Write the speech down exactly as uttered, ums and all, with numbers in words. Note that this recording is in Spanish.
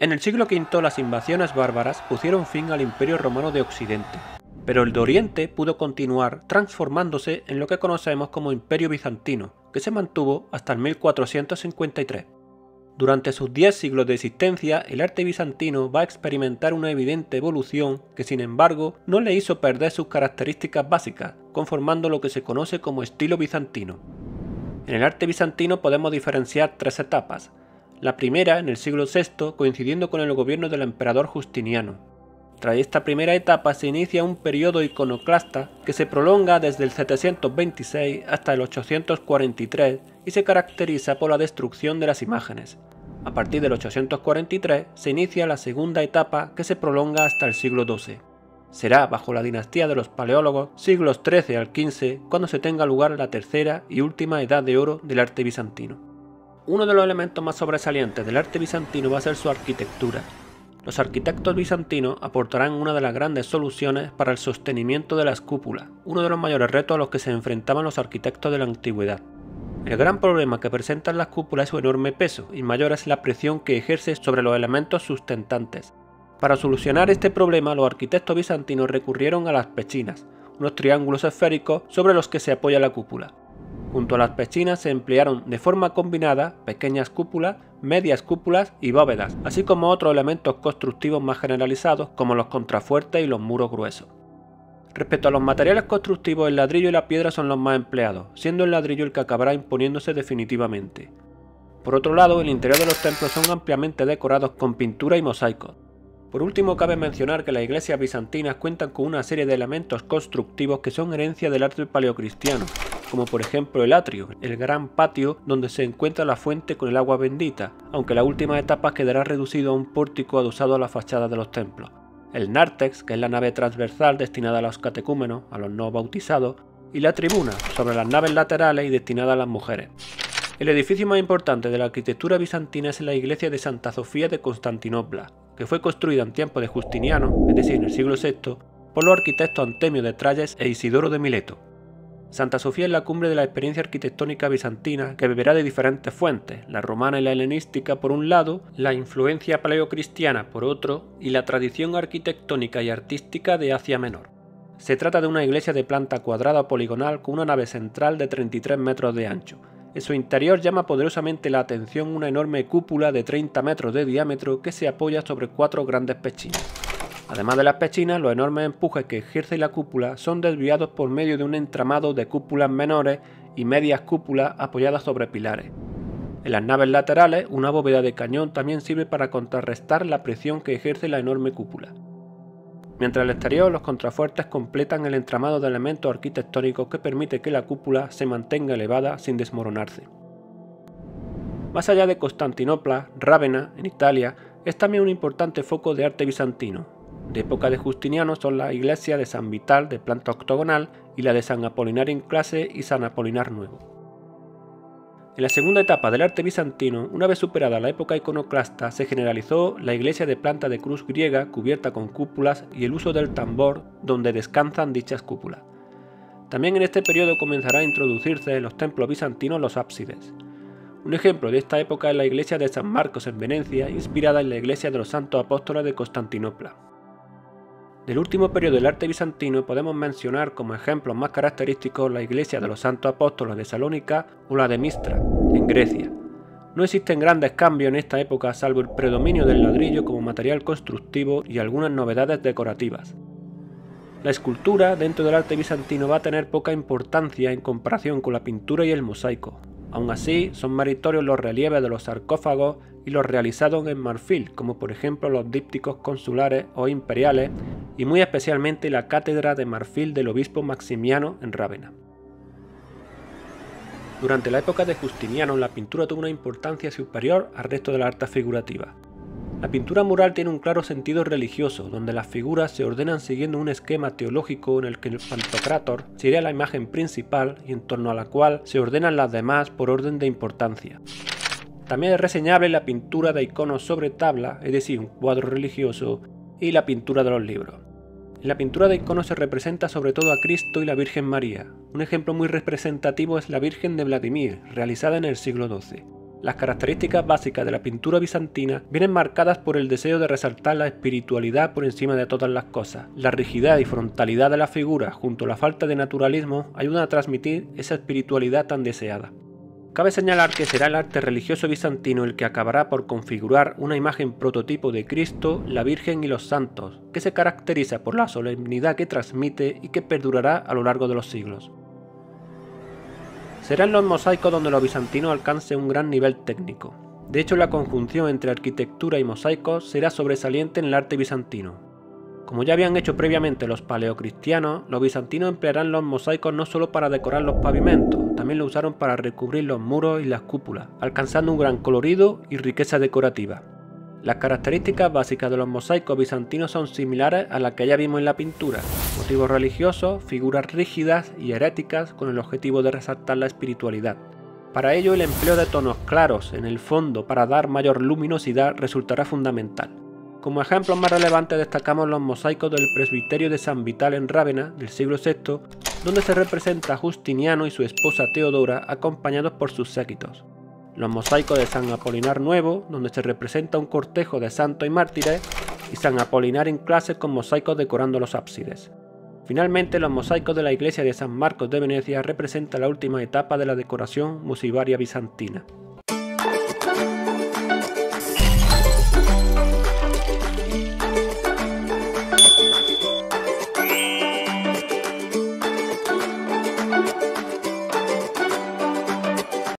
En el siglo quinto las invasiones bárbaras pusieron fin al Imperio Romano de Occidente, pero el de Oriente pudo continuar transformándose en lo que conocemos como Imperio Bizantino, que se mantuvo hasta el mil cuatrocientos cincuenta y tres. Durante sus diez siglos de existencia, el arte bizantino va a experimentar una evidente evolución que, sin embargo, no le hizo perder sus características básicas, conformando lo que se conoce como estilo bizantino. En el arte bizantino podemos diferenciar tres etapas. La primera, en el siglo sexto, coincidiendo con el gobierno del emperador Justiniano. Tras esta primera etapa se inicia un periodo iconoclasta que se prolonga desde el setecientos veintiséis hasta el ochocientos cuarenta y tres y se caracteriza por la destrucción de las imágenes. A partir del ochocientos cuarenta y tres se inicia la segunda etapa que se prolonga hasta el siglo doce. Será bajo la dinastía de los paleólogos, siglos trece al quince, cuando se tenga lugar la tercera y última edad de oro del arte bizantino. Uno de los elementos más sobresalientes del arte bizantino va a ser su arquitectura. Los arquitectos bizantinos aportarán una de las grandes soluciones para el sostenimiento de las cúpulas, uno de los mayores retos a los que se enfrentaban los arquitectos de la antigüedad. El gran problema que presentan las cúpulas es su enorme peso, y mayor es la presión que ejerce sobre los elementos sustentantes. Para solucionar este problema, los arquitectos bizantinos recurrieron a las pechinas, unos triángulos esféricos sobre los que se apoya la cúpula. Junto a las pechinas se emplearon de forma combinada pequeñas cúpulas, medias cúpulas y bóvedas, así como otros elementos constructivos más generalizados como los contrafuertes y los muros gruesos. Respecto a los materiales constructivos, el ladrillo y la piedra son los más empleados, siendo el ladrillo el que acabará imponiéndose definitivamente. Por otro lado, el interior de los templos son ampliamente decorados con pintura y mosaicos. Por último, cabe mencionar que las iglesias bizantinas cuentan con una serie de elementos constructivos que son herencia del arte paleocristiano, como por ejemplo el atrio, el gran patio donde se encuentra la fuente con el agua bendita, aunque en la última etapa quedará reducido a un pórtico adosado a la fachada de los templos. El nártex, que es la nave transversal destinada a los catecúmenos, a los no bautizados, y la tribuna, sobre las naves laterales y destinada a las mujeres. El edificio más importante de la arquitectura bizantina es la iglesia de Santa Sofía de Constantinopla, que fue construida en tiempos de Justiniano, es decir, en el siglo sexto, por los arquitectos Antemio de Tralles e Isidoro de Mileto. Santa Sofía es la cumbre de la experiencia arquitectónica bizantina que beberá de diferentes fuentes, la romana y la helenística por un lado, la influencia paleocristiana por otro y la tradición arquitectónica y artística de Asia Menor. Se trata de una iglesia de planta cuadrada o poligonal con una nave central de treinta y tres metros de ancho. En su interior llama poderosamente la atención una enorme cúpula de treinta metros de diámetro que se apoya sobre cuatro grandes pechinas. Además de las pechinas, los enormes empujes que ejerce la cúpula son desviados por medio de un entramado de cúpulas menores y medias cúpulas apoyadas sobre pilares. En las naves laterales, una bóveda de cañón también sirve para contrarrestar la presión que ejerce la enorme cúpula. Mientras al exterior, los contrafuertes completan el entramado de elementos arquitectónicos que permite que la cúpula se mantenga elevada sin desmoronarse. Más allá de Constantinopla, Rávena, en Italia, es también un importante foco de arte bizantino. De época de Justiniano son la iglesia de San Vital de planta octogonal y la de San Apolinar in Clase y San Apolinar Nuevo. En la segunda etapa del arte bizantino, una vez superada la época iconoclasta, se generalizó la iglesia de planta de cruz griega cubierta con cúpulas y el uso del tambor donde descansan dichas cúpulas. También en este periodo comenzará a introducirse en los templos bizantinos los ábsides. Un ejemplo de esta época es la iglesia de San Marcos en Venecia, inspirada en la iglesia de los Santos Apóstoles de Constantinopla. Del último periodo del arte bizantino podemos mencionar como ejemplos más característicos la iglesia de los Santos Apóstoles de Salónica o la de Mistra, en Grecia. No existen grandes cambios en esta época salvo el predominio del ladrillo como material constructivo y algunas novedades decorativas. La escultura dentro del arte bizantino va a tener poca importancia en comparación con la pintura y el mosaico. Aún así, son meritorios los relieves de los sarcófagos y los realizados en marfil, como por ejemplo los dípticos consulares o imperiales, y muy especialmente la cátedra de marfil del obispo Maximiano en Rávena. Durante la época de Justiniano, la pintura tuvo una importancia superior al resto de la arte figurativa. La pintura mural tiene un claro sentido religioso, donde las figuras se ordenan siguiendo un esquema teológico en el que el Pantocrátor sería la imagen principal y en torno a la cual se ordenan las demás por orden de importancia. También es reseñable la pintura de iconos sobre tabla, es decir, un cuadro religioso, y la pintura de los libros. En la pintura de iconos se representa sobre todo a Cristo y la Virgen María. Un ejemplo muy representativo es la Virgen de Vladimir, realizada en el siglo doce. Las características básicas de la pintura bizantina vienen marcadas por el deseo de resaltar la espiritualidad por encima de todas las cosas. La rigidez y frontalidad de la figura junto a la falta de naturalismo ayudan a transmitir esa espiritualidad tan deseada. Cabe señalar que será el arte religioso bizantino el que acabará por configurar una imagen prototipo de Cristo, la Virgen y los santos, que se caracteriza por la solemnidad que transmite y que perdurará a lo largo de los siglos. Será en los mosaicos donde los bizantinos alcancen un gran nivel técnico. De hecho, la conjunción entre arquitectura y mosaicos será sobresaliente en el arte bizantino. Como ya habían hecho previamente los paleocristianos, los bizantinos emplearán los mosaicos no solo para decorar los pavimentos, también lo usaron para recubrir los muros y las cúpulas, alcanzando un gran colorido y riqueza decorativa. Las características básicas de los mosaicos bizantinos son similares a las que ya vimos en la pintura: motivos religiosos, figuras rígidas y heréticas con el objetivo de resaltar la espiritualidad. Para ello, el empleo de tonos claros en el fondo para dar mayor luminosidad resultará fundamental. Como ejemplos más relevantes destacamos los mosaicos del presbiterio de San Vital en Rávena del siglo sexto, donde se representa a Justiniano y su esposa Teodora acompañados por sus séquitos. Los mosaicos de San Apolinar Nuevo, donde se representa un cortejo de santos y mártires, y San Apolinar en clase con mosaicos decorando los ábsides. Finalmente, los mosaicos de la iglesia de San Marcos de Venecia representan la última etapa de la decoración musivaria bizantina.